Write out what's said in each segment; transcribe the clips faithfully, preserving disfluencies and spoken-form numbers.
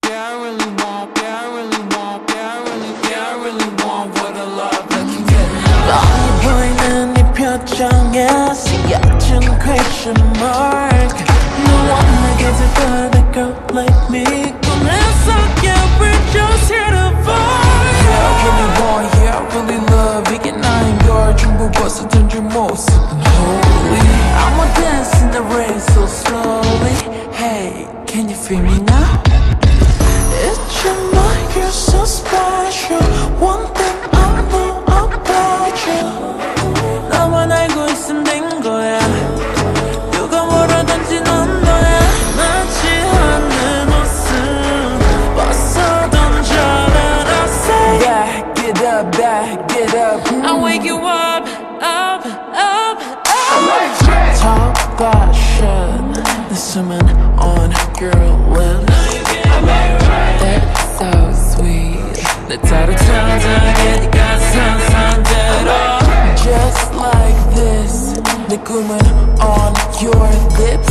yeah, I really want, yeah, I really want, yeah, I really, yeah, I really want what a love that can get enough. 뻔히 보이는 네 표정에 쓰여진 question mark. No one needs a good girl like me. 꿈에서 yeah, we're just here to vibe. Yeah, I really want, yeah, I really love. 이게 나인 걸 전부 벗어던 줄 모습은 holy. I'ma dance in the rain so slowly. Hey, can you feel me now? It's your mind, you're so special. One thing I know about you. 너만 알고 있으면 된 거야. 누가 뭐라든지 넌 너야. 맞지 않는 옷은 벗어 던져라. I say Back it up, back it up. I'll wake you up, up, up, up. Talk that shit. 내 숨은 on your lips. That's so sweet. 내 따로 찾아게 네가 상상대로. just like this. 내 꿈은 on your lips.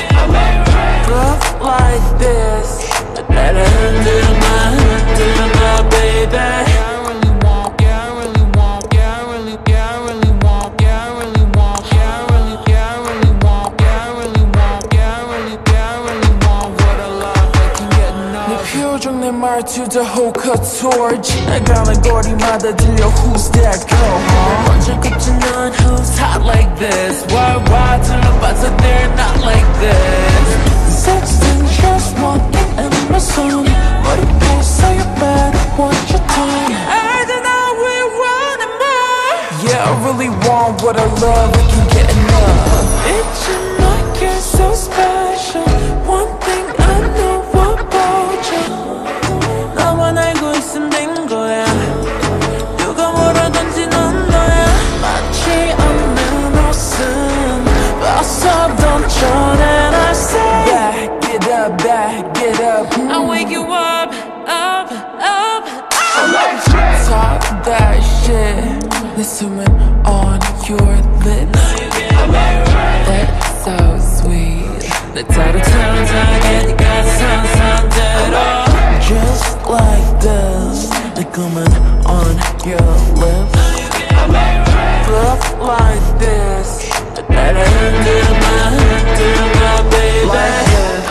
Love like this. 나를 흔들어봐, 흔들어봐, baby. Yeah, I really want, yeah, I really want, yeah, I really, yeah, I really want, yeah, I really want, yeah, I really, yeah, I really want, yeah, I really want, yeah, I really, yeah, I really want what a love that can get enough. 내 표정 내 말투 다 호커토르 지나가는 거리마다 들려 Who's that girl, huh? 먼저 꼽지 넌 Who's hot like this? Why, why 둘러봐서 they're not like this? Sexting just walking in my zone 머리에 so you better watch your tone I don't know we want it more. Yeah, I really want what I love, I can get enough. It's your mind, you're so special. One thing I know about you. 너만 알고 있으면 된 거야. 누가 뭐라든지 넌 너야. 맞지 않는 옷은 벗어 던져내. I say Back it up, back it up. I'll wake you up, up, up, up. Talk that shit. 내 숨은 on your lips. That's so sweet. 내 따로 찾아게 네가 상상대로. Just like this. 내 꿈은 on your lips. Love like this. 나를 흔들어봐, 흔들어봐, baby. Like this.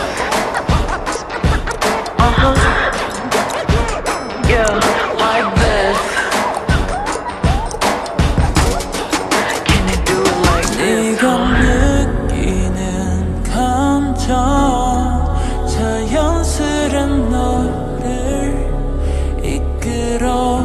Uh-huh. Yeah, like this. Can you do it like this? 네가 느끼는 감정 자연스런 너를 이끌어